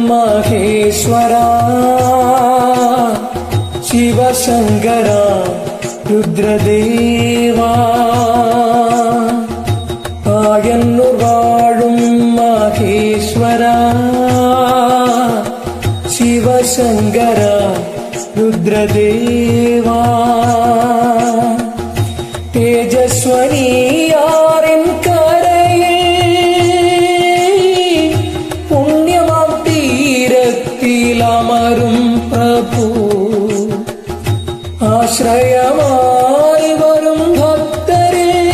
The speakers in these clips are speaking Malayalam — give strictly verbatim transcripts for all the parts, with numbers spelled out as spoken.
മഹേശ്വരാ ശിവശങ്കരാ രുദ്രദേവാ ആയന്നൂർ വാഴും മഹേശ്വരാ ശിവശങ്കരാ രുദ്രദേവാ തേജസ്വനിയാറിൻ കരയിൽ പുണ്യമാം തീരത്തിലമരും പ്രഭു ആശ്രയമായി വരും ഭക്തരെ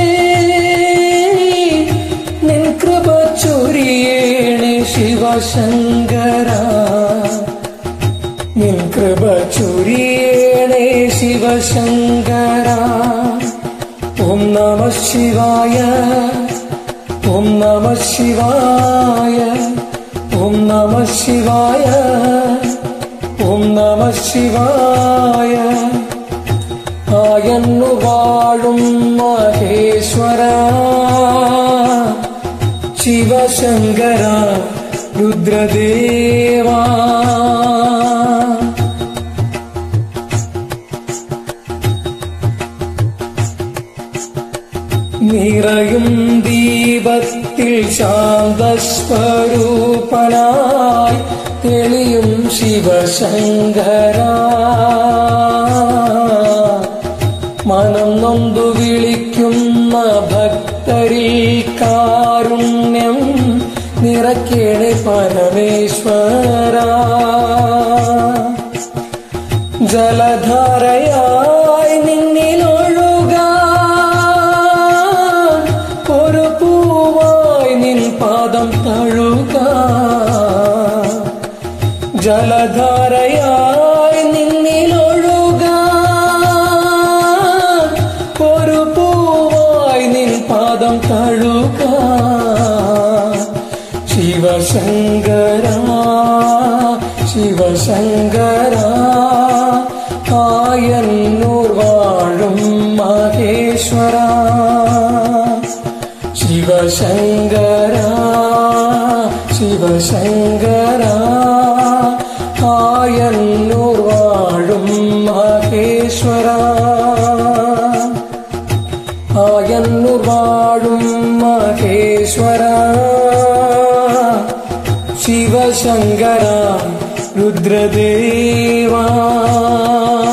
നിൻ കൃപ ചൊരിയേണേ ശിവശങ്കരാ നിൻ കൃപ ചൊരിയേണേ ശിവശങ്കരാ ഓം നമഃ ശിവായ ഓം നമഃ ശിവായ ഓം നമഃ ശിവായ ഓം നമഃ ശിവായ ആയന്നു വാഴും മഹേശ്വരാ ശിവശങ്കരാ രുദ്രദേവാ നിറയും ദീപത്തിൽ ശാന്തസ്വരൂപനായി തെളിയും ശിവശങ്കരാ മനം നൊന്തു വിളിക്കുന്ന ഭക്തരിൽ കാരുണ്യം നിറയ്ക്കേണേ പരമേശ്വരാ ജലധാരയായി നിന്നിലൊഴുകാൻ ഒരു പൂവായി നിൻ പാദം തഴുകാൻ ജലധാരയായി നിന്നിലൊഴുകാൻ ഒരു പൂവായി നിൻ പാദം തഴുകാൻ ശിവശങ്കരാ ശിവശങ്കരാ ആയന്നൂർ വാഴും മഹേശ്വരാ ശിവശങ്കരാ ശിവശങ്കരാ ആയന്നൂർ വാഴും മഹേശ്വരാ ആയന്നൂർ വാഴും മഹേശ്വരാ ശിവശങ്കരാ രുദ്രദേവാ